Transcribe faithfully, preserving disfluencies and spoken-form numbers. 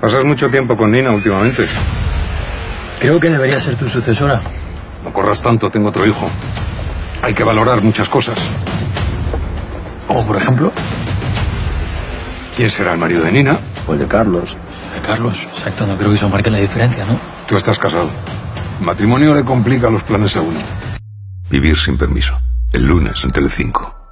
Pasas mucho tiempo con Nina últimamente. Creo que debería ser tu sucesora. No corras tanto, tengo otro hijo. Hay que valorar muchas cosas. Como por ejemplo, ¿Quién será el marido de Nina? o el de Carlos. De Carlos, exacto, no creo que eso marque la diferencia, ¿no? Tú estás casado. El matrimonio le complica los planes a uno. Vivir sin permiso. El lunes en Telecinco.